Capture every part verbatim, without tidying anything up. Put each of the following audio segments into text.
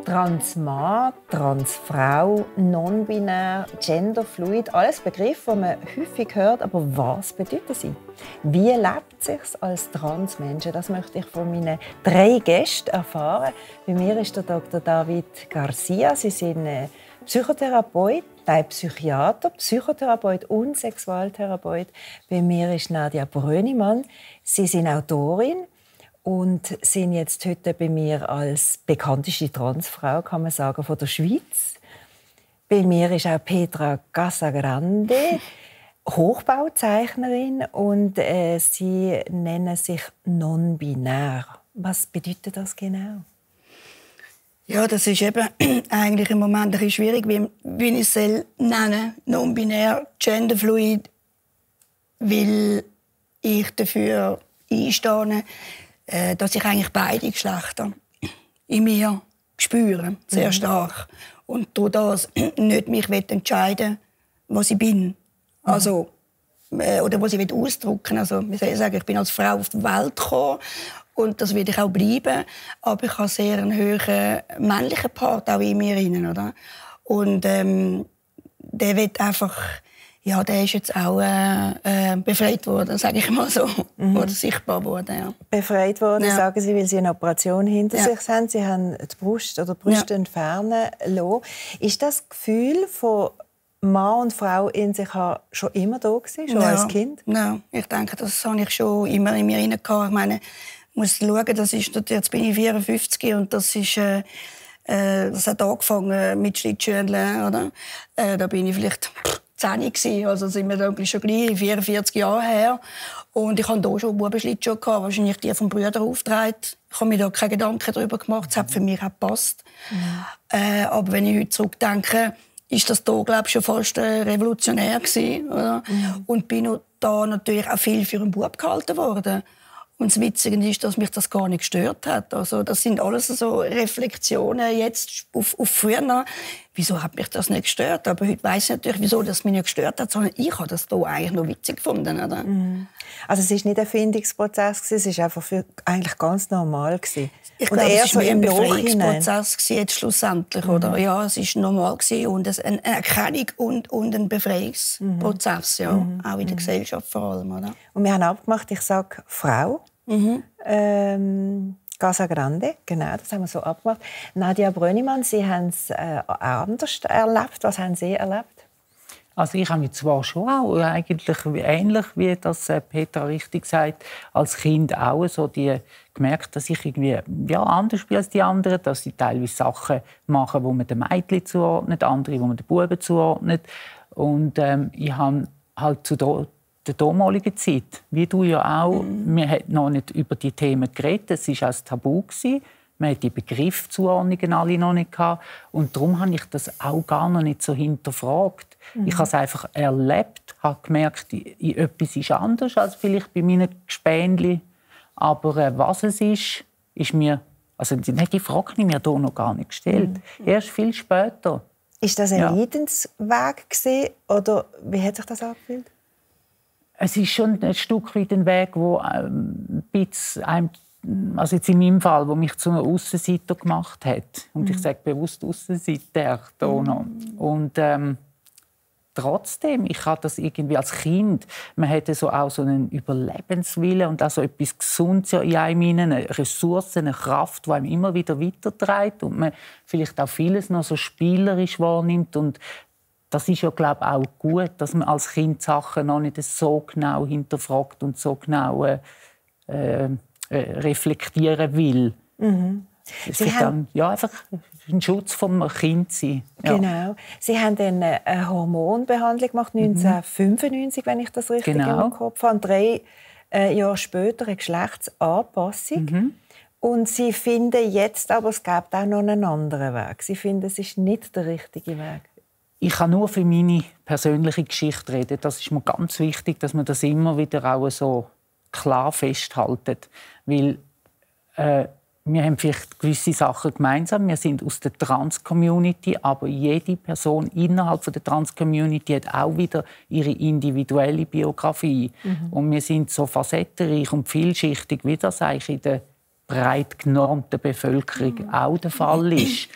Transmann, Transfrau, non-binär, genderfluid, alles Begriffe, die man häufig hört. Aber was bedeuten sie? Wie lebt es sich als Transmensch? Das möchte ich von meinen drei Gästen erfahren. Bei mir ist der Doktor David Garcia. Sie sind Psychotherapeut, nein, Psychiater, Psychotherapeut und Sexualtherapeut. Bei mir ist Nadia Brönimann. Sie sind Autorin und sind jetzt heute bei mir als bekannteste Transfrau, kann man sagen, von der Schweiz. Bei mir ist auch Petra Casagrande, Hochbauzeichnerin, und äh, sie nennen sich non-binär. Was bedeutet das genau? Ja, das ist eben eigentlich im Moment ein bisschen schwierig, wie, wie ich es nennen soll. Non-binär, genderfluid, weil ich dafür einstehe, dass ich eigentlich beide Geschlechter in mir spüre, sehr stark. Und durch das nicht mich entscheiden, was ich bin. Also, äh, oder was ich ausdrücken will. Also, wie soll ich sagen, ich bin als Frau auf die Welt gekommen und das werde ich auch bleiben. Aber ich habe sehr einen hohen männlichen Part auch in mir drin, oder? Und ähm, der wird einfach, ja, der ist jetzt auch äh, befreit worden, sage ich mal so, mhm. oder sichtbar worden. Ja. Befreit worden, ja. Sagen Sie, weil Sie eine Operation hinter ja. sich haben. Sie haben die Brust oder die Brust ja. entfernen lassen. Ist das Gefühl von Mann und Frau in sich schon immer da gewesen, schon ja. als Kind? Ja, ich denke, das habe ich schon immer in mir hinein gehabt. Ich meine, ich muss schauen, das ist, jetzt bin ich vierundfünfzig und das ist, äh, äh, das hat angefangen mit Schlittschuhen, oder? Äh, da bin ich vielleicht zehn gewesen, also sind wir da schon gleich vierundvierzig Jahre her. Und ich hatte da schon Bubenschlittschuhe, wahrscheinlich die vom Bruder aufgetragen. Ich habe mir da keine Gedanken darüber gemacht, es hat für mich auch gepasst. Mhm. Äh, aber wenn ich heute zurückdenke, ist das da, glaube ich, schon fast äh, revolutionär gewesen, oder? Mhm. Und bin da natürlich auch viel für einen Bub gehalten worden. Und das Witzige ist, dass mich das gar nicht gestört hat. Also, das sind alles so Reflexionen jetzt auf, auf früher. Wieso hat mich das nicht gestört? Aber heute weiss ich natürlich, wieso das mich nicht gestört hat, sondern ich habe das hier eigentlich noch witzig gefunden. Oder? Mhm. Also es war nicht ein Findungsprozess, es war einfach für, eigentlich ganz normal. Ich glaube, es war ein Befreiungsprozess jetzt schlussendlich. Mhm. Oder? Ja, es war normal und eine Erkennung und, und ein Befreiungsprozess, mhm. ja, mhm. auch in der Gesellschaft vor allem. Oder? Und wir haben abgemacht, ich sage Frau. Mhm. Ähm, Casagrande, genau, das haben wir so abgemacht. Nadia Brönimann, Sie haben es äh, anders erlebt. Was haben Sie erlebt? Also ich habe mich zwar schon auch eigentlich ähnlich, wie das Petra richtig sagt, als Kind auch so die gemerkt, dass ich irgendwie ja, anders bin als die anderen, dass sie teilweise Sachen machen, die man den Mädchen zuordnet, andere, die man den Buben zuordnet. Und ähm, ich habe halt zu der, der damaligen Zeit, wie du ja auch, mhm. wir haben noch nicht über die Themen geredet, es war auch ein Tabu gewesen. Man hatte die Begriffszuordnungen alle noch nicht gehabt. Und darum habe ich das auch gar noch nicht so hinterfragt. Mhm. Ich habe es einfach erlebt, habe gemerkt, etwas ist anders als vielleicht bei meinen Gespänli. Aber äh, was es ist, ist mir, also die Frage habe ich mir hier noch gar nicht gestellt. Mhm. Erst viel später. Ist das ein ja. Leidensweg gewesen, oder wie hat sich das angefühlt? Es ist schon ein Stück weit ein Weg, wo ein bisschen einem, also jetzt in meinem Fall, wo mich zu einer Aussenseiter gemacht hat. Und mhm. ich sage bewusst Aussenseiter. Mhm. Und ähm, trotzdem, ich hatte das irgendwie als Kind, man hatte so auch so einen Überlebenswillen und auch so etwas Gesundes in einem, eine Ressource, eine Kraft, die einem immer wieder weiterträgt und man vielleicht auch vieles noch so spielerisch wahrnimmt. Und das ist ja, glaube ich, auch gut, dass man als Kind Sachen noch nicht so genau hinterfragt und so genau äh, äh, reflektieren will. Mhm. Es ist dann ja, einfach ein Schutz vom Kind sein. Ja. Genau. Sie haben dann eine Hormonbehandlung gemacht, neunzehnhundertfünfundneunzig, wenn ich das richtig genau. im Kopf habe. Drei äh, Jahre später eine Geschlechtsanpassung. Mhm. Und Sie finden jetzt, aber es gibt auch noch einen anderen Weg. Sie finden, es ist nicht der richtige Weg. Ich kann nur für meine persönliche Geschichte reden. Das ist mir ganz wichtig, dass man das immer wieder auch so klar festhalten. Weil äh, wir haben vielleicht gewisse Sachen gemeinsam. Wir sind aus der Trans-Community, aber jede Person innerhalb der Trans-Community hat auch wieder ihre individuelle Biografie. Mhm. Und wir sind so facettenreich und vielschichtig, wie das eigentlich in der breit genormten Bevölkerung mhm. auch der Fall ist.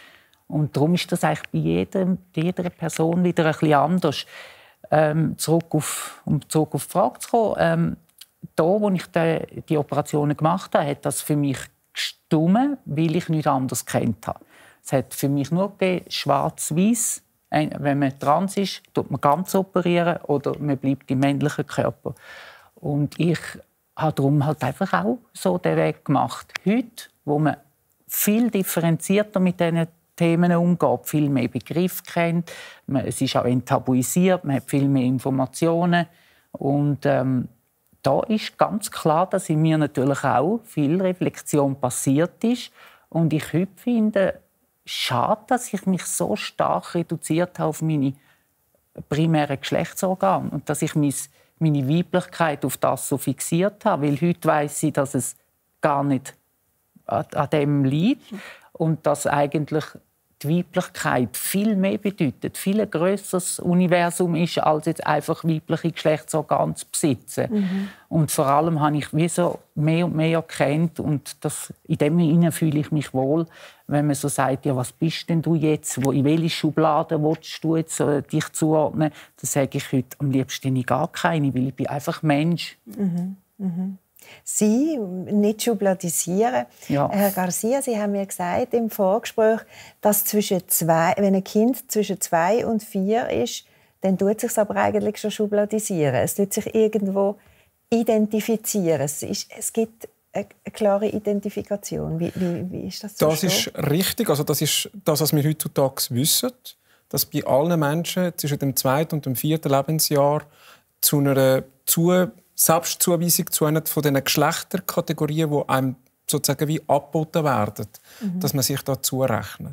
Und darum ist das eigentlich bei jedem, jeder Person wieder ein bisschen anders. Ähm, zurück auf, um zurück auf die Frage zu kommen, ähm, da, wo ich die, die Operationen gemacht habe, hat das für mich gestummen, weil ich nichts anderes kennt habe. Es hat für mich nur schwarz-weiß. Wenn man trans ist, tut man ganz operieren oder man bleibt im männlichen Körper. Und ich habe darum halt einfach auch so den Weg gemacht. Heute, wo man viel differenzierter mit diesen Themen umgeht, viel mehr Begriffe kennt, man, es ist auch enttabuisiert, man hat viel mehr Informationen. Und ähm, da ist ganz klar, dass in mir natürlich auch viel Reflexion passiert ist. Und ich heute finde, schade, dass ich mich so stark reduziert habe auf meine primären Geschlechtsorgane und dass ich meine Weiblichkeit auf das so fixiert habe. Weil heute weiss ich, dass es gar nicht an dem liegt und dass eigentlich die Weiblichkeit viel mehr bedeutet, viel ein grösseres Universum ist, als jetzt einfach weibliche Geschlechtsorgane zu besitzen. Mhm. Und vor allem habe ich wie so mehr und mehr erkannt und das, in dem Sinne fühle ich mich wohl, wenn man so sagt, ja, was bist denn du jetzt, wo, in welche Schublade willst du jetzt äh, dich zuordnen? Dann sage ich heute am liebsten ich gar keine, weil ich bin einfach Mensch. Mhm. Mhm. Sie nicht schubladisieren. Ja. Herr Garcia, Sie haben mir gesagt im Vorgespräch, dass zwischen zwei, wenn ein Kind zwischen zwei und vier ist, dann tut es sich aber eigentlich schon schubladisieren. Es tut sich irgendwo identifizieren. Es, ist, es gibt eine, eine klare Identifikation. Wie, wie, wie ist das zu Das ist richtig. Also das ist das, was wir heutzutage wissen, dass bei allen Menschen zwischen dem zweiten und dem vierten Lebensjahr zu einer zu Selbstzuweisung zu einer von diesen Geschlechterkategorien, die einem sozusagen wie angeboten werden, mhm. dass man sich dazu rechnet.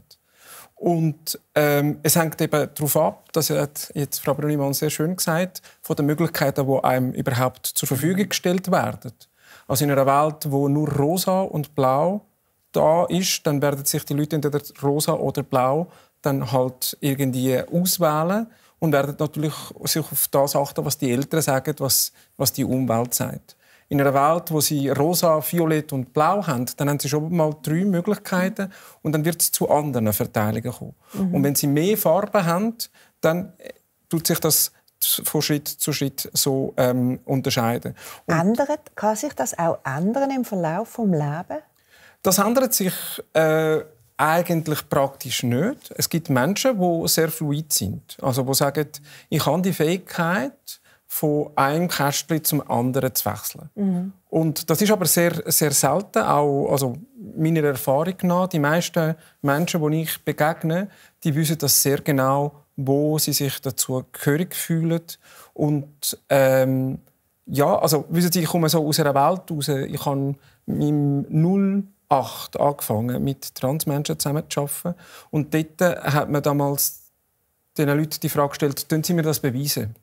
Und ähm, es hängt eben darauf ab, das hat jetzt Frau Brönnimann sehr schön gesagt, von den Möglichkeiten, die einem überhaupt zur Verfügung gestellt werden. Also in einer Welt, wo nur rosa und blau da ist, dann werden sich die Leute entweder rosa oder blau dann halt irgendwie auswählen. Und werden natürlich sich auf das achten, was die Eltern sagen, was, was die Umwelt sagt. In einer Welt, wo sie rosa, violett und blau haben, dann haben sie schon mal drei Möglichkeiten und dann wird es zu anderen Verteilungen kommen. Mhm. Und wenn sie mehr Farben haben, dann tut sich das von Schritt zu Schritt so ähm, unterscheiden. Und ändert, kann sich das auch ändern im Verlauf des Lebens? Das ändert sich äh, eigentlich praktisch nicht. Es gibt Menschen, die sehr fluid sind. Also die sagen, ich habe die Fähigkeit, von einem Kästchen zum anderen zu wechseln. Mhm. Und das ist aber sehr, sehr selten, auch also meiner Erfahrung nach. Die meisten Menschen, die ich begegne, die wissen das sehr genau, wo sie sich dazu gehörig fühlen. Und ähm, ja, also wissen Sie, ich komme so aus einer Welt raus. Ich habe mit null acht angefangen, mit Transmenschen zusammenzuarbeiten. Und dort hat man damals den Leuten die Frage gestellt, können Sie mir das beweisen?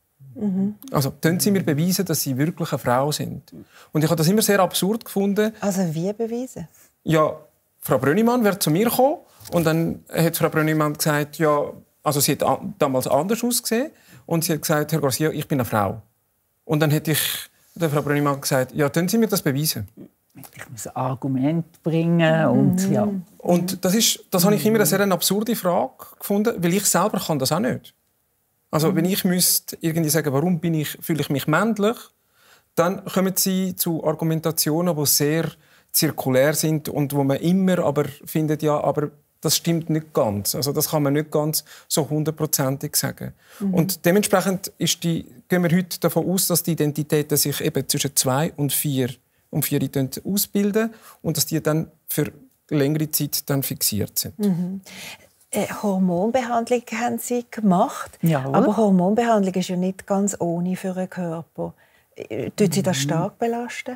Mhm. Also, können Sie mir beweisen, dass Sie wirklich eine Frau sind? Und ich habe das immer sehr absurd gefunden. Also, wie beweisen? Ja, Frau Brönnimann wäre zu mir gekommen und dann hat Frau Brönnimann gesagt, ja, also sie hat damals anders ausgesehen und sie hat gesagt, Herr Garcia, ich bin eine Frau. Und dann hätte ich der Frau Brönnimann gesagt, ja, können Sie mir das beweisen? Ich muss ein Argument bringen und ja. Und das ist, das habe ich immer eine sehr absurde Frage gefunden, weil ich selber kann das auch nicht. Also wenn ich müsste irgendwie sagen, warum bin ich, fühle ich mich männlich, dann kommen Sie zu Argumentationen, die sehr zirkulär sind und wo man immer aber findet, ja, aber das stimmt nicht ganz. Also das kann man nicht ganz so hundertprozentig sagen. Mhm. Und dementsprechend ist die, gehen wir heute davon aus, dass die Identitäten sich eben zwischen zwei und vier um vier ausbilden und dass die dann für längere Zeit dann fixiert sind. Mhm. Äh, Hormonbehandlung haben Sie gemacht, ja, aber Hormonbehandlung ist ja nicht ganz ohne für den Körper. Tut Sie das stark belasten?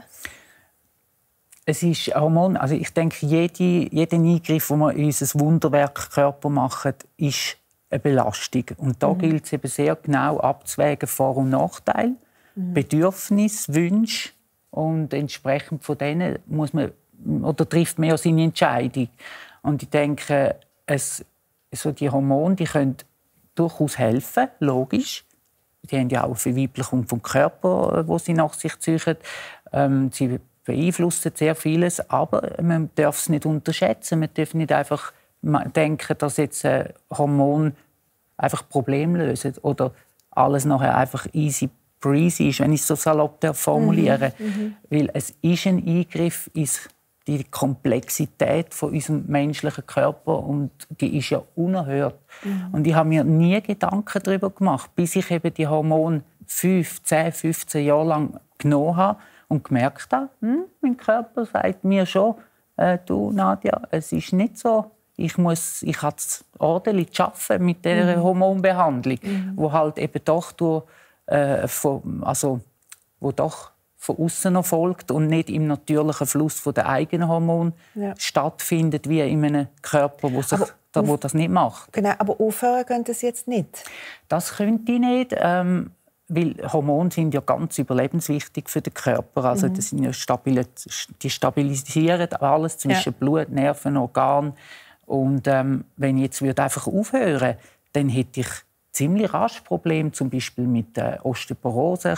Es ist Hormon, also ich denke, jede, jeder Eingriff, den wir in unser Wunderwerk Körper machen, ist eine Belastung. Und da mhm. gilt es eben sehr genau abzuwägen Vor- und Nachteil, mhm. Bedürfnis, Wünsche. Und entsprechend von denen muss man, oder trifft man ja seine Entscheidung. Und ich denke, es, so die Hormone die können durchaus helfen, logisch. Die haben ja auch eine Verweiblichung vom Körper, wo sie nach sich ziehen. Ähm, sie beeinflussen sehr vieles, aber man darf es nicht unterschätzen. Man darf nicht einfach denken, dass jetzt ein Hormon einfach Probleme lösen oder alles nachher einfach easy breezy ist, wenn ich es so salopp formuliere. Mhm. Mhm. Weil es ist ein Eingriff in die Komplexität von unserem menschlichen Körper und die ist ja unerhört. Mhm. Und ich habe mir nie Gedanken darüber gemacht, bis ich eben die Hormone fünf, zehn, fünfzehn Jahre lang genommen habe und gemerkt habe, hm, mein Körper sagt mir schon, äh, du Nadja, es ist nicht so, ich muss, ich habe es ordentlich schaffen mit dieser mhm. Hormonbehandlung, mhm. wo halt eben doch durch, äh, von, also wo doch von außen erfolgt und nicht im natürlichen Fluss von der eigenen Hormone ja. stattfindet wie in einem Körper, wo sich da, wo das nicht macht. Genau, aber aufhören könnte es jetzt nicht? Das könnte ich nicht. Ähm, Weil Hormone sind ja ganz überlebenswichtig für den Körper. Also das sind ja stabil, die stabilisieren alles zwischen ja. Blut, Nerven, Organen. Und ähm, wenn ich jetzt würde einfach aufhören, dann hätte ich ziemlich rasch Probleme, zum Beispiel mit äh, Osteoporose,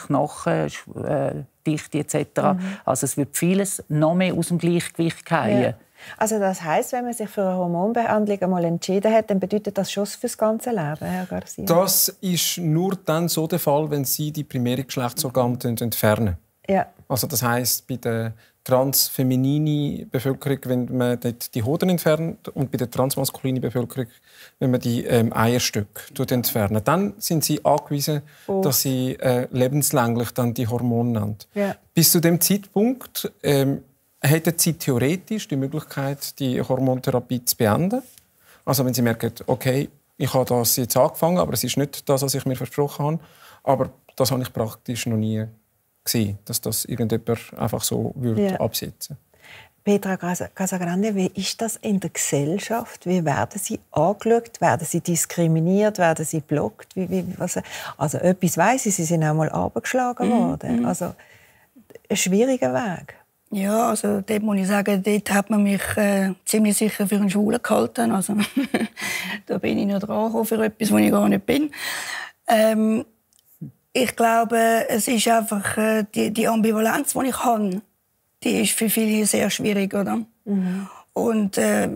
Knochendichte et cetera. Mhm. Also es wird vieles noch mehr aus dem Gleichgewicht fallen. Ja. Also das heisst, wenn man sich für eine Hormonbehandlung einmal entschieden hat, dann bedeutet das Schuss für das ganze Leben, Herr Garcia? Das ist nur dann so der Fall, wenn Sie die primäre Geschlechtsorgane entfernen. Ja. Also das heisst, bei der transfemininen Bevölkerung, wenn man die Hoden entfernt, und bei der transmaskulinen Bevölkerung, wenn man die ähm, Eierstöcke entfernt, dann sind Sie angewiesen, oh. dass Sie äh, lebenslänglich dann die Hormone nehmen. Ja. Bis zu dem Zeitpunkt ähm, hätten Sie theoretisch die Möglichkeit, die Hormontherapie zu beenden. Also wenn Sie merken, okay, ich habe das jetzt angefangen, aber es ist nicht das, was ich mir versprochen habe. Aber das habe ich praktisch noch nie gesehen, dass das irgendjemand einfach so würde ja. absetzen. Petra Casagrande, wie ist das in der Gesellschaft? Wie werden Sie angeschaut? Werden Sie diskriminiert? Werden Sie blockt? Wie, wie, was? Also etwas weiss ich, Sie sind auch mal abgeschlagen worden. Mm-hmm. Also ein schwieriger Weg. Ja, also dort muss ich sagen, dort hat man mich äh, ziemlich sicher für einen Schwulen gehalten. Also da bin ich noch dran für etwas, wo ich gar nicht bin. Ähm, ich glaube, es ist einfach äh, die, die Ambivalenz, die ich habe, die ist für viele sehr schwierig, oder? Mhm. Und äh,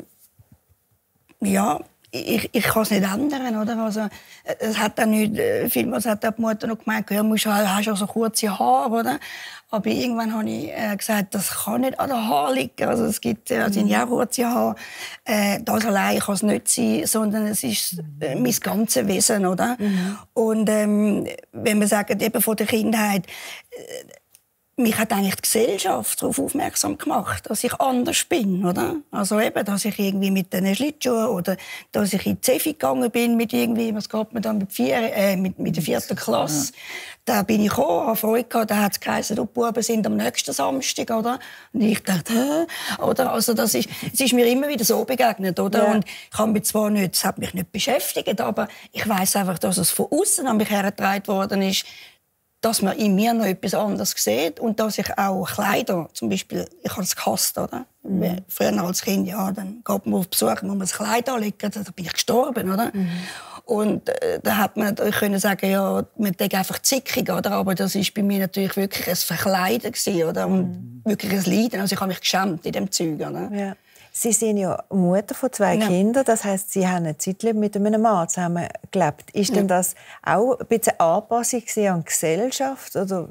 ja, ich, ich kann es nicht ändern, oder? Also, es hat dann nicht, vielmals hat die Mutter noch gemeint, ja, musst du, hast ja so kurze Haare, oder? Aber irgendwann habe ich äh, gesagt, das kann nicht an den Haaren liegen. Also es gibt, äh, sind ja auch kurze Haare. Äh, das allein kann es nicht sein, sondern es ist äh, mein ganzes Wesen, oder? Mhm. Und ähm, wenn wir sagen, eben von der Kindheit, äh, mich hat eigentlich die Gesellschaft darauf aufmerksam gemacht, dass ich anders bin, oder? Also eben, dass ich irgendwie mit den Schlittschuhen oder dass ich in die Zefi gegangen bin mit irgendwie, was geht man dann mit, vier, äh, mit, mit der vierten Klasse. Ja. Da bin ich gekommen, habe Freude gehabt, da hat es geheißen, die Buben sind am nächsten Samstag, oder? Und ich dachte, hä? Oder? Also das ist, es ist mir immer wieder so begegnet, oder? Ja. Und ich habe mich zwar nicht, es hat mich nicht beschäftigt, aber ich weiss einfach, dass es von außen an mich hergetragen worden ist, dass man in mir noch etwas anderes sieht und dass ich auch Kleider, zum Beispiel, ich habe es gehasst, oder? Mhm. Früher als Kind, ja, dann geht man auf Besuch, muss man das Kleid anlegen, da bin ich gestorben, oder? Mhm. Und äh, da hat man natürlich können sagen, ja, man denkt einfach zickig, oder? Aber das ist bei mir natürlich wirklich ein Verkleiden gewesen, oder? Und mhm. wirklich ein Leiden, also ich habe mich geschämt in dem Zeug, oder? Ja. Sie sind ja Mutter von zwei ja. Kindern, das heisst, Sie haben eine Zeit mit einem Mann zusammen gelebt. Ist ja. denn das auch ein bisschen Anpassung an die Gesellschaft? Oder?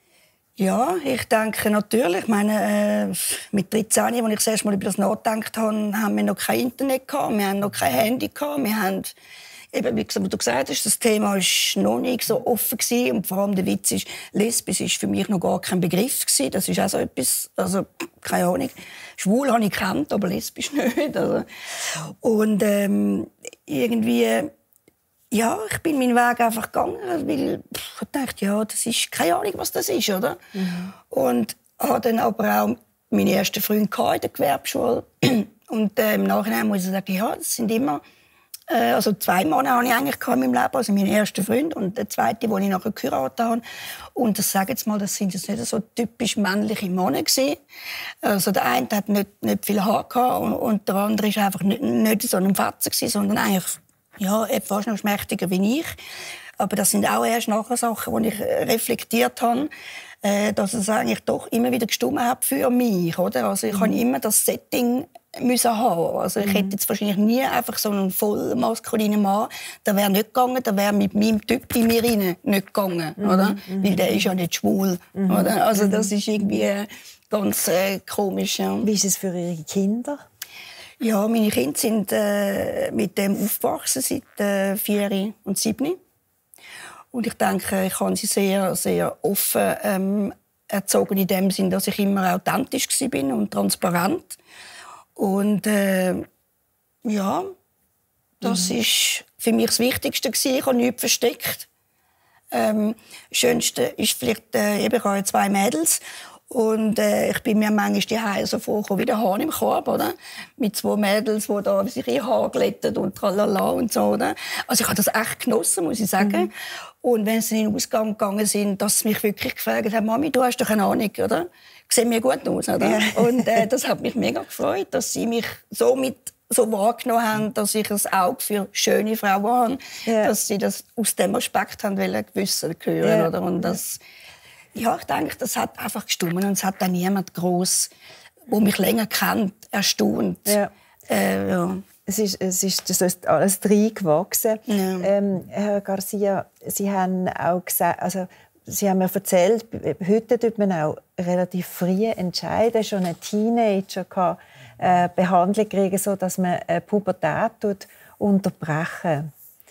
Ja, ich denke natürlich. Ich meine, äh, mit dreizehn, als ich das erste Mal über das nachgedacht habe, haben wir noch kein Internet gehabt, wir haben noch kein Handy gehabt, wir haben eben, wie du gesagt hast, das Thema war noch nicht so offen gewesen. Und vor allem der Witz ist, lesbisch war für mich noch gar kein Begriff gewesen. Das ist auch so etwas, also keine Ahnung. Schwul habe ich gekannt, aber lesbisch nicht. Also. Und ähm, irgendwie, ja, ich bin meinen Weg einfach gegangen, weil ich dachte, ja, das ist keine Ahnung, was das ist, oder? Mhm. Und habe dann aber auch meinen ersten Freund in der Gewerbeschule. Und äh, im Nachhinein muss ich sagen, ja, das sind immer Also zwei Männer hatte ich eigentlich in meinem Leben, also mein erster Freund und der zweite, den ich nachher geheiratet habe. Und das sage jetzt mal, das sind jetzt nicht so typisch männliche Männer gewesen. Also der eine hat nicht, nicht viel Haar gehabt und, und der andere war einfach nicht, nicht so ein Fetzen gewesen, sondern eigentlich ja, fast noch schmächtiger wie ich. Aber das sind auch erst nachher Sachen, die ich reflektiert habe, äh, dass es eigentlich doch immer wieder gestimmt hat für mich, oder? Also ich mhm. habe immer das Setting müssen haben. Also ich hätte jetzt wahrscheinlich nie einfach so einen voll maskulinen Mann. Der wäre nicht gegangen, der wäre mit meinem Typ in mir rein nicht gegangen, mhm. oder? Mhm. Weil der ist ja nicht schwul, mhm. oder? Also das ist irgendwie ganz äh, komisch. Ja. Wie ist es für Ihre Kinder? Ja, meine Kinder sind äh, mit dem aufgewachsen seit äh, vier und sieben. Und ich denke, ich habe sie sehr, sehr offen ähm, erzogen in dem Sinn, dass ich immer authentisch war und transparent. Und äh, ja, das mhm. ist für mich das Wichtigste gewesen. Ich habe nichts versteckt. Ähm, das Schönste ist vielleicht, äh, eben, ich habe zwei Mädels. Und äh, ich bin mir manchmal die Hause so vorgekommen wie der Hahn im Korb, oder? Mit zwei Mädels, die da sich ihr Haar glätten und tralala und so, oder? Also ich habe das echt genossen, muss ich sagen. Mhm. Und wenn sie in den Ausgang gegangen sind, dass sie mich wirklich gefragt haben, Mami, du hast doch eine Ahnung, oder? Sehen mir gut aus, oder? Ja. Und äh, das hat mich mega gefreut, dass sie mich so mit so wahrgenommen haben, dass ich ein Auge für schöne Frauen habe, ja. dass sie das aus dem Aspekt haben wollen, gewissen hören, ja. oder? Und das, ja, ich denke, das hat einfach gestimmt und es hat auch niemand gross, der mich länger kennt, erstaunt. Ja. Äh, ja. Es ist, es ist, das ist alles reingewachsen. Ja. Ähm, Herr Garcia, Sie haben auch gesagt, also Sie haben mir erzählt, heute tut man auch relativ früh entscheiden, schon ein Teenager kann äh, Behandlung kriegen, so dass man eine Pubertät tut, unterbrechen.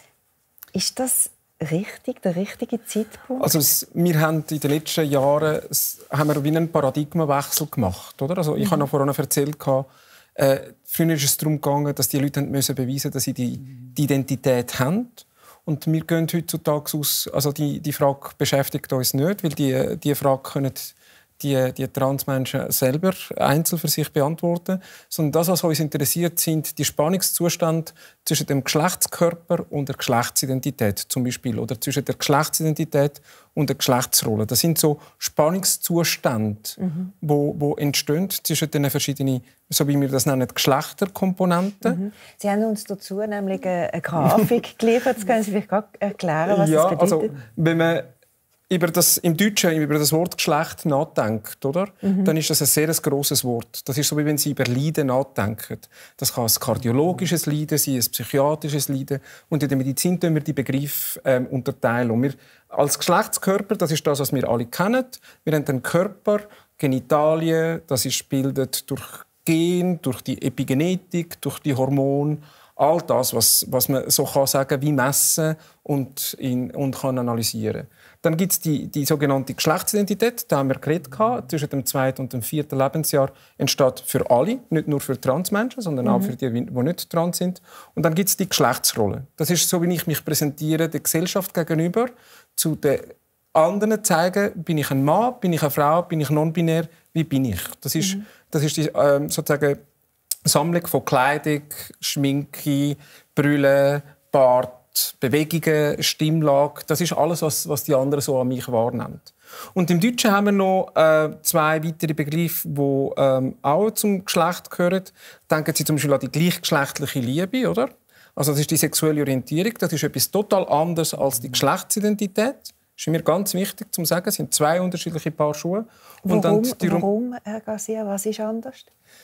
Ist das richtig, der richtige Zeitpunkt? Also wir haben in den letzten Jahren haben wir wie einen Paradigmenwechsel gemacht, oder? Also ich mhm. habe noch vorhin erzählt, äh, früher ist es darum gegangen, dass die Leute müssen beweisen, dass sie die, die Identität haben. Und wir gehen heutzutage aus, also die, die Frage beschäftigt uns nicht, weil die, die Frage können die, die Transmenschen selber einzeln für sich beantworten. Sondern das, was uns interessiert, sind die Spannungszustände zwischen dem Geschlechtskörper und der Geschlechtsidentität zum Beispiel. Oder zwischen der Geschlechtsidentität und der Geschlechtsrolle. Das sind so Spannungszustände, mhm. wo, wo entstehen zwischen den verschiedenen, so wie wir das nennen, Geschlechterkomponenten. Mhm. Sie haben uns dazu nämlich eine Grafik geliefert. Das können Sie vielleicht erklären, was ja, das bedeutet? Also, wenn man über das, im Deutschen über das Wort Geschlecht nachdenkt, oder? Mhm. Dann ist das ein sehr grosses Wort. Das ist so, wie wenn Sie über Leiden nachdenken. Das kann ein kardiologisches Leiden sein, ein psychiatrisches Leiden. Und in der Medizin tun wir die Begriffe ähm, unterteilen. Und wir als Geschlechtskörper, das ist das, was wir alle kennen. Wir haben den Körper, Genitalien, das ist gebildet durch Gen, durch die Epigenetik, durch die Hormone. All das, was, was man so kann sagen, wie messen und, in, und kann analysieren. Dann gibt es die, die sogenannte Geschlechtsidentität, da haben wir geredet, zwischen dem zweiten und dem vierten Lebensjahr entsteht für alle, nicht nur für Transmenschen, sondern mhm. auch für die, die nicht trans sind. Und dann gibt es die Geschlechtsrolle. Das ist so, wie ich mich präsentiere der Gesellschaft gegenüber, zu den anderen zeigen, bin ich ein Mann, bin ich eine Frau, bin ich non-binär, wie bin ich? Das ist, mhm. das ist die ähm, sozusagen Sammlung von Kleidung, Schminke, Brille, Bart, Bewegungen, Stimmlage. Das ist alles, was, was die anderen so an mich wahrnehmen. Und im Deutschen haben wir noch äh, zwei weitere Begriffe, die ähm, auch zum Geschlecht gehören. Denken Sie zum Beispiel an die gleichgeschlechtliche Liebe, oder? Also das ist die sexuelle Orientierung. Das ist etwas total anderes als die Geschlechtsidentität. Das ist mir ganz wichtig zu sagen. Es sind zwei unterschiedliche Paar Schuhe. Und warum, dann die... warum, Herr Garcia? Was ist anders?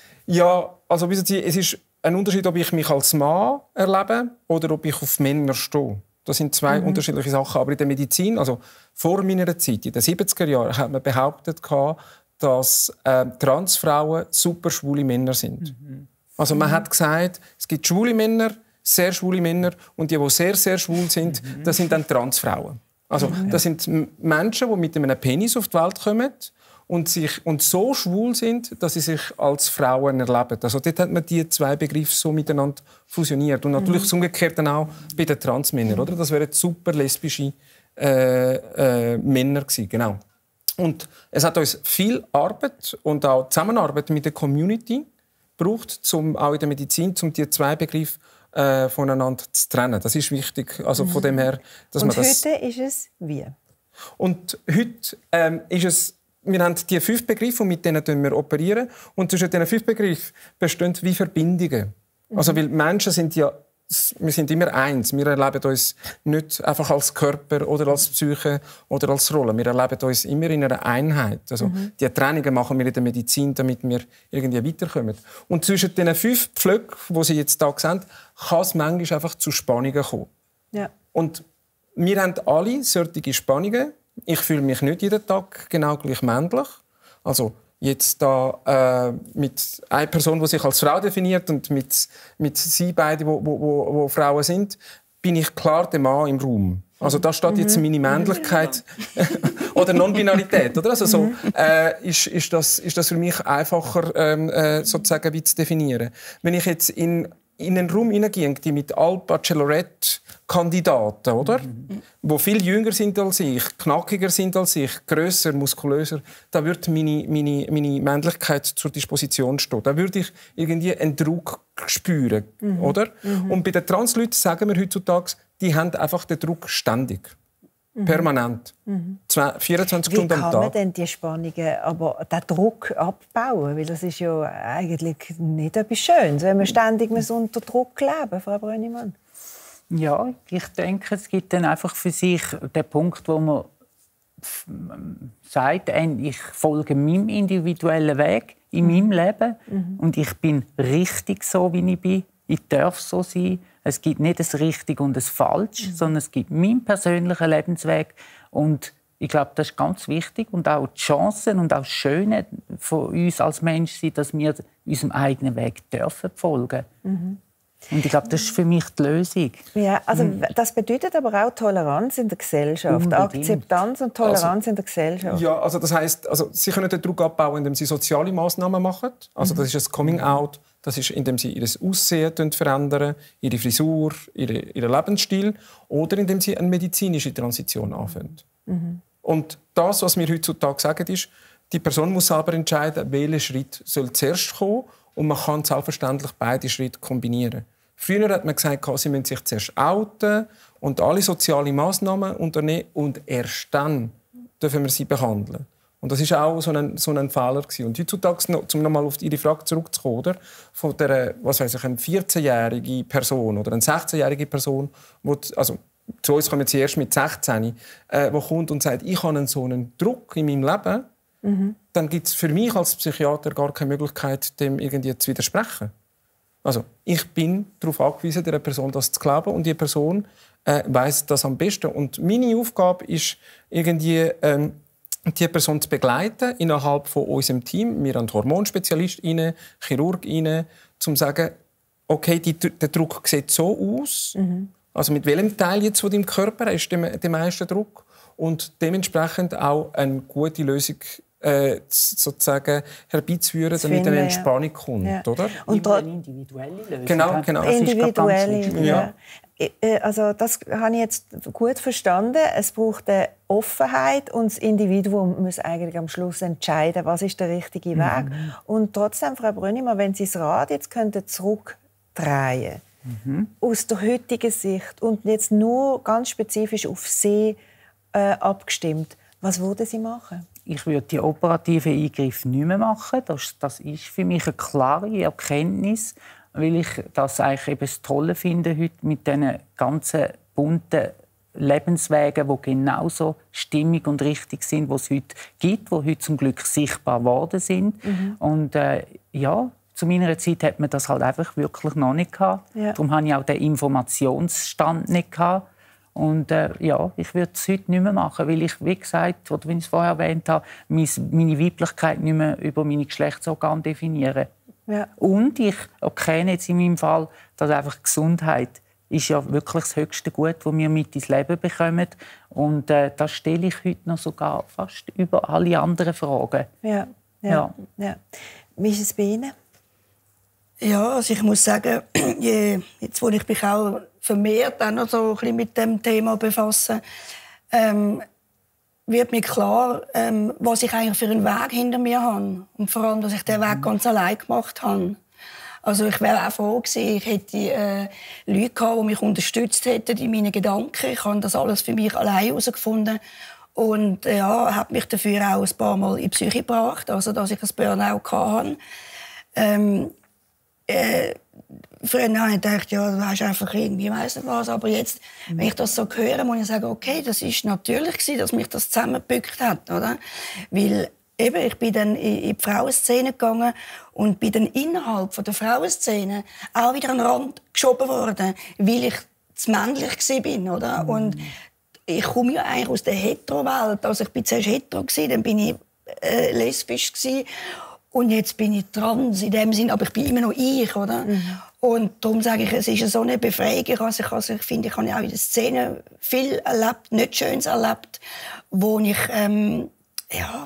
Ja, also wissen Sie, es ist ein Unterschied, ob ich mich als Mann erlebe oder ob ich auf Männer stehe. Das sind zwei mhm. unterschiedliche Sachen. Aber in der Medizin, also vor meiner Zeit, in den siebziger Jahren, hat man behauptet, dass äh, Transfrauen super schwule Männer sind. Mhm. Also man mhm. hat gesagt, es gibt schwule Männer, sehr schwule Männer und die, die sehr, sehr schwul sind, mhm. das sind dann Transfrauen. Also mhm. das sind Menschen, die mit einem Penis auf die Welt kommen und, sich, und so schwul sind, dass sie sich als Frauen erleben. Also dort hat man die zwei Begriffe so miteinander fusioniert. Und natürlich mhm. das Umgekehrte auch bei den Transmännern. Oder? Das wären super lesbische äh, äh, Männer gewesen, genau. Und es hat uns viel Arbeit und auch Zusammenarbeit mit der Community gebraucht, um auch in der Medizin, um die zwei Begriffe äh, voneinander zu trennen. Das ist wichtig. Also von dem her, dass und man das... heute ist es wie? Und heute ähm, ist es... Wir haben die fünf Begriffe, und mit denen wir operieren. Und zwischen diesen fünf Begriffen bestehen wie Verbindungen. Mhm. Also, weil Menschen sind ja wir sind immer eins. Wir erleben uns nicht einfach als Körper oder als Psyche oder als Rolle. Wir erleben uns immer in einer Einheit. Also, mhm. Die Trainingen machen wir in der Medizin, damit wir irgendwie weiterkommen. Und zwischen diesen fünf Pflöcken, die Sie jetzt hier sehen, kann es manchmal einfach zu Spannungen kommen. Ja. Und wir haben alle solche Spannungen. Ich fühle mich nicht jeden Tag genau gleich männlich. Also, jetzt da äh, mit einer Person, die sich als Frau definiert und mit, mit sie beide, wo, wo, wo, wo Frauen sind, bin ich klar der Mann im Raum. Also da steht jetzt meine Männlichkeit oder Non-Binarität, oder? Also so äh, ist, ist, das, ist das für mich einfacher ähm, äh, sozusagen wie zu definieren. Wenn ich jetzt in in einen Raum hineingehe, die mit all Bachelorette-Kandidaten, oder? Mhm. Die viel jünger sind als ich, knackiger sind als ich, grösser, muskulöser, da würde meine, meine, meine Männlichkeit zur Disposition stehen. Da würde ich irgendwie einen Druck spüren, mhm. oder? Mhm. Und bei den Transleuten sagen wir heutzutage, die haben einfach den Druck ständig. Mhm. Permanent. Mhm. vierundzwanzig Stunden am Tag. Wie kann man denn die Spannungen, aber den Druck abbauen? Weil das ist ja eigentlich nicht etwas Schönes, wenn man ständig unter Druck leben, Frau Brönnimann. Ja, ich denke, es gibt dann einfach für sich den Punkt, wo man sagt, ich folge meinem individuellen Weg in meinem Leben mhm. und ich bin richtig so, wie ich bin. Ich darf so sein. Es gibt nicht ein richtig und ein falsch, mhm. sondern es gibt meinen persönlichen Lebensweg. Und ich glaube, das ist ganz wichtig. Und auch die Chancen und auch das Schöne von uns als Mensch sind, dass wir unserem eigenen Weg dürfen folgen. Mhm. Und ich glaube, das ist für mich die Lösung. Ja, also das bedeutet aber auch Toleranz in der Gesellschaft. Unbedingt. Akzeptanz und Toleranz also, in der Gesellschaft. Ja, also das heisst, also Sie können den Druck abbauen, indem Sie soziale Massnahmen machen. Also das ist ein Coming-out. Das ist, indem Sie ihr Aussehen verändern, ihre Frisur, ihren ihre Lebensstil. Oder indem Sie eine medizinische Transition anfangen. Mhm. Und das, was wir heutzutage sagen, ist, die Person muss selber entscheiden, welcher Schritt soll zuerst kommen. Und man kann selbstverständlich beide Schritte kombinieren. Früher hat man gesagt, sie müssen sich zuerst outen und alle sozialen Massnahmen unternehmen und erst dann dürfen wir sie behandeln. Und das war auch so ein, so ein Fehler gewesen. Und heutzutage, um noch mal auf Ihre Frage zurückzukommen, oder? Von der, was weiß ich, eine vierzehnjährige Person oder eine sechzehnjährige Person, wo, also zu uns kommen sie erst mit sechzehn, äh, wo kommt und sagt, ich habe so einen Druck in meinem Leben, mhm. dann gibt es für mich als Psychiater gar keine Möglichkeit, dem irgendwie zu widersprechen. Also ich bin darauf angewiesen, der Person das zu glauben und die Person äh, weiss das am besten. Und meine Aufgabe ist irgendwie ähm, die Person zu begleiten innerhalb von unserem Team. Wir haben Hormonspezialisten, Chirurgen, um zu sagen, okay, die, der Druck sieht so aus. Mhm. Also mit welchem Teil jetzt von deinem Körper ist der, der meiste Druck? Und dementsprechend auch eine gute Lösung äh, sozusagen herbeizuführen, damit eine Entspannung kommt. Ja. Oder? Und eine individuelle Lösung. Genau, genau. Das individuelle, ist ja. ja. Also das habe ich jetzt gut verstanden. Es braucht eine Offenheit und das Individuum muss eigentlich am Schluss entscheiden, was ist der richtige Weg. Mhm. Und trotzdem, Frau Brönnimann, wenn Sie das Rad jetzt könnten zurückdrehen mhm. aus der heutigen Sicht und jetzt nur ganz spezifisch auf Sie äh, abgestimmt, was würden Sie machen? Ich würde die operativen Eingriffe nicht mehr machen. Das, das ist für mich eine klare Erkenntnis, weil ich das eigentlich eben das Tolle finde heute mit diesen ganzen bunten Lebenswegen, die genauso stimmig und richtig sind, die es heute gibt, die heute zum Glück sichtbar geworden sind. Mhm. Und äh, ja, zu meiner Zeit hat man das halt einfach wirklich noch nicht gehabt. Ja. Darum hatte ich auch den Informationsstand nicht gehabt. Und äh, ja, ich würde es heute nicht mehr machen, weil ich, wie gesagt, oder wie ich es vorher erwähnt habe, meine Weiblichkeit nicht mehr über meine Geschlechtsorgane definiere. Ja. Und ich erkenne jetzt in meinem Fall, dass einfach Gesundheit ist ja wirklich das höchste Gut, das wir mit ins Leben bekommen. Und äh, das stelle ich heute noch sogar fast über alle anderen Fragen. Ja, ja, ja. ja. Wie ist es bei Ihnen? Ja, also ich muss sagen, jetzt wo ich mich auch vermehrt auch noch so ein bisschen mit dem Thema befasse, ähm, wird mir klar, ähm, was ich eigentlich für einen Weg hinter mir habe und vor allem, dass ich den Weg ganz allein gemacht habe. Also ich wäre auch froh gewesen, ich hätte äh, Leute gehabt, die mich unterstützt hätten in meinen Gedanken. Ich habe das alles für mich allein herausgefunden und ja, habe mich dafür auch ein paar Mal in die Psyche gebracht, also dass ich ein Burnout hatte. Ähm, Äh, früher habe ich gedacht, ja, du hast einfach irgendwie, ich weiss nicht was. Aber jetzt, mhm. wenn ich das so höre, muss ich sagen, okay, das ist natürlich gewesen, dass mich das zusammengebückt hat, oder? Weil eben, ich bin dann in die Frauenszene gegangen und bin dann innerhalb der Frauenszene auch wieder an den Rand geschoben worden, weil ich zu männlich war, oder? Mhm. Und ich komme ja eigentlich aus der Hetero-Welt. Also ich bin zuerst hetero, dann bin ich äh, lesbisch gewesen. Und jetzt bin ich trans in dem Sinn, aber ich bin immer noch ich, oder? Mhm. Und darum sage ich, es ist so eine Befreiung. Also ich, also ich finde, ich habe auch in der Szene viel erlebt, nicht Schönes erlebt, wo ich, ähm, ja,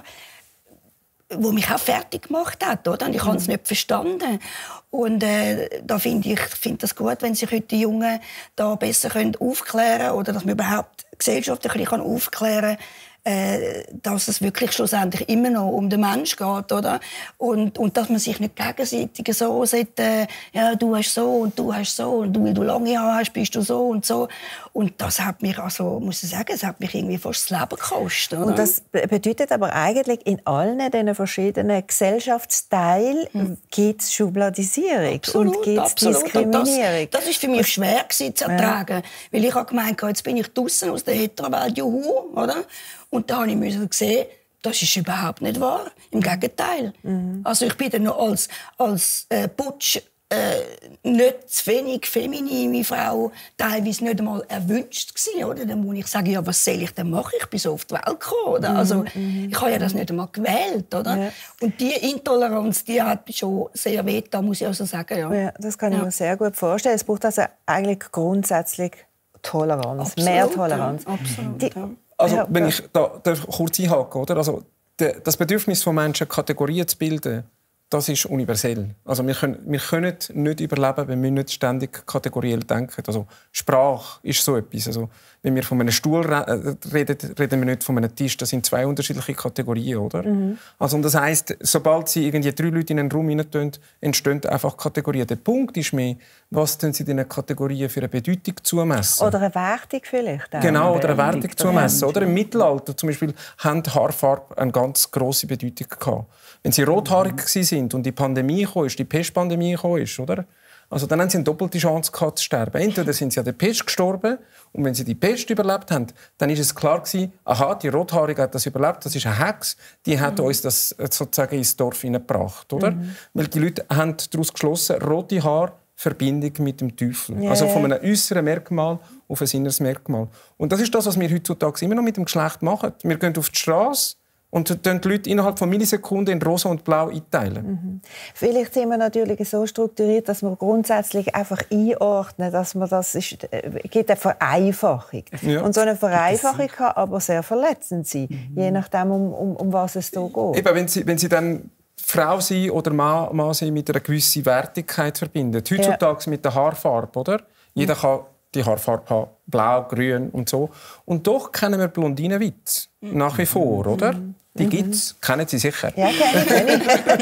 wo mich auch fertig gemacht hat, oder? Und ich mhm. habe es nicht verstanden. Und äh, da finde ich, finde das gut, wenn sich heute die Jungen da besser können aufklären können oder dass man überhaupt die Gesellschaft ein bisschen aufklären kann, äh, dass es wirklich schlussendlich immer noch um den Mensch geht, oder? Und, und dass man sich nicht gegenseitig so sagt, äh, ja, du hast so und du hast so und du, weil du lange Haare hast, bist du so und so. Und das hat mich, also, muss ich sagen, es hat mich irgendwie fast das Leben gekostet, oder? Und das bedeutet aber eigentlich, in allen diesen verschiedenen Gesellschaftsteilen mhm. gibt es Schubladisierung absolut, und gibt es Diskriminierung. Das, das ist für mich schwer gewesen, zu ertragen, ja. Weil ich habe gemeint, jetzt bin ich draussen aus der Hetero-Welt, juhu, oder? Und da habe ich gesehen, das ist überhaupt nicht wahr. Im Gegenteil. Mhm. Also ich bin dann noch als, als äh, Butch äh, nicht zu wenig feminine Frau, teilweise nicht einmal erwünscht gewesen, oder? Dann muss ich sagen, ja, was soll ich denn machen? Ich bin so auf die Welt gekommen, oder? Mhm. Also ich habe ja das nicht einmal gewählt, oder? Ja. Und die Intoleranz, die hat schon sehr weh, da muss ich also sagen, ja. Ja, das kann ich ja. mir sehr gut vorstellen. Es braucht also eigentlich grundsätzlich Toleranz, absolut, mehr Toleranz. Ja, absolut, die, ja. Also, ja, wenn ich da kurz einhaken, oder? Also, das Bedürfnis von Menschen, Kategorien zu bilden, das ist universell. Also, wir können, wir können nicht überleben, wenn wir nicht ständig kategoriell denken. Also, Sprache ist so etwas. Also, wenn wir von einem Stuhl reden, reden wir nicht von einem Tisch. Das sind zwei unterschiedliche Kategorien, oder? Mhm. Also, und das heisst, sobald Sie irgendwie drei Leute in einen Raum hineintun, entstehen einfach Kategorien. Der Punkt ist mehr, was tun Sie diesen Kategorien für eine Bedeutung zumessen? Oder eine Wertung vielleicht auch. Genau, oder eine Wertung zumessen. Oder im Mittelalter zum Beispiel haben Haarfarbe eine ganz grosse Bedeutung gehabt. Wenn Sie rothaarig mhm. waren und die Pandemie kam, die Pestpandemie kam, oder? Also dann haben sie eine doppelte Chance gehabt, zu sterben. Entweder sind sie an der Pest gestorben und wenn sie die Pest überlebt haben, dann ist es klar gewesen, aha, die Rothaarige hat das überlebt, das ist eine Hex, die hat mhm. uns das sozusagen ins Dorf hineingebracht, oder? Mhm. Weil die Leute haben daraus geschlossen, rote Haare, Verbindung mit dem Teufel. Yeah. Also von einem äußeren Merkmal auf ein inneres Merkmal. Und das ist das, was wir heutzutage immer noch mit dem Geschlecht machen. Wir gehen auf die Straße und dann die Leute innerhalb von Millisekunden in Rosa und Blau einteilen. Mhm. Vielleicht sind wir natürlich so strukturiert, dass wir grundsätzlich einfach einordnen, dass man das ist, äh, gibt eine Vereinfachung. Ja. Und so eine Vereinfachung kann aber sehr verletzend sein, mhm. je nachdem, um, um, um was es da geht. Eben, wenn Sie, wenn Sie dann Frau sein oder Mann, Mann sein mit einer gewissen Wertigkeit verbinden. Heutzutage ja. mit der Haarfarbe, oder? Jeder mhm. kann die Haarfarbe haben, blau, grün und so. Und doch kennen wir Blondinenwitz nach wie vor, oder? Die gibt's, kennen Sie sicher. Ja, kenne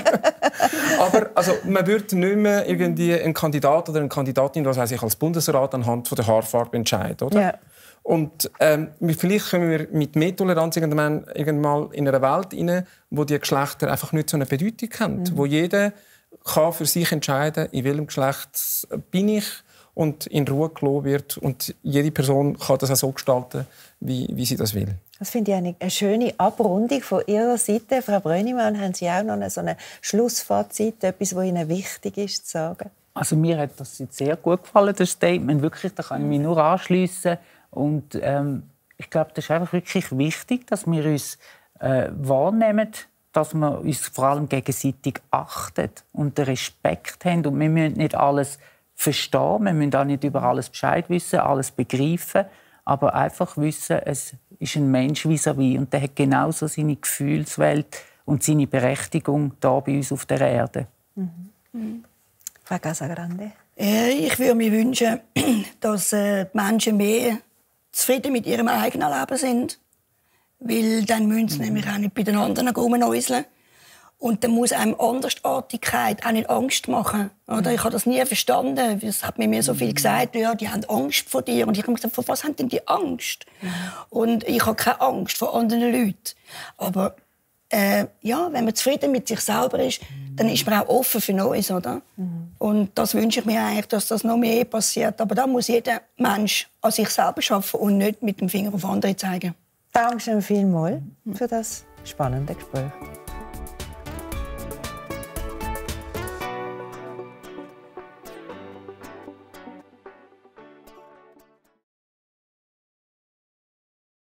ich. Aber also, man würde nicht mehr irgendwie einen Kandidat oder eine Kandidatin, was weiß ich, als Bundesrat anhand von der Haarfarbe entscheiden, oder? Ja. Und ähm, vielleicht kommen wir mit mehr Toleranz irgendwann, irgendwann in eine Welt hinein, wo die Geschlechter einfach nicht so eine Bedeutung haben, mhm. wo jeder kann für sich entscheiden, in welchem Geschlecht bin ich und in Ruhe gelassen wird und jede Person kann das auch so gestalten, wie, wie sie das will. Das finde ich eine, eine schöne Abrundung von Ihrer Seite. Frau Brönnimann, haben Sie auch noch eine, so ein Schlussfazit, etwas, was Ihnen wichtig ist zu sagen? Also mir hat das jetzt sehr gut gefallen, das Statement. Wirklich, da kann ich mich nur anschliessen. Und ähm, ich glaube, das ist einfach wirklich wichtig, dass wir uns äh, wahrnehmen, dass wir uns vor allem gegenseitig achten und den Respekt haben. Und wir müssen nicht alles verstehen, wir müssen auch nicht über alles Bescheid wissen, alles begreifen, aber einfach wissen, es ist ein Mensch vis-à-vis und der hat genauso seine Gefühlswelt und seine Berechtigung da bei uns auf der Erde. Mhm. Mhm. Frau Casagrande? Ich würde mir wünschen, dass die Menschen mehr zufrieden mit ihrem eigenen Leben sind. Weil dann müssen sie mhm. nämlich auch nicht bei den anderen rumnäuseln. Und dann muss einem Andersartigkeit auch nicht Angst machen. Oder? Ich habe das nie verstanden. Es hat mir so viel gesagt, ja, die haben Angst vor dir. Und ich habe mir gesagt, vor was haben denn die Angst? Mhm. Und ich habe keine Angst vor anderen Leuten. Aber äh, ja, wenn man zufrieden mit sich selber ist, dann ist man auch offen für Neues. Oder? Mhm. Und das wünsche ich mir eigentlich, dass das noch mehr passiert. Aber da muss jeder Mensch an sich selber arbeiten und nicht mit dem Finger auf andere zeigen. Dankeschön vielmals für das spannende Gespräch.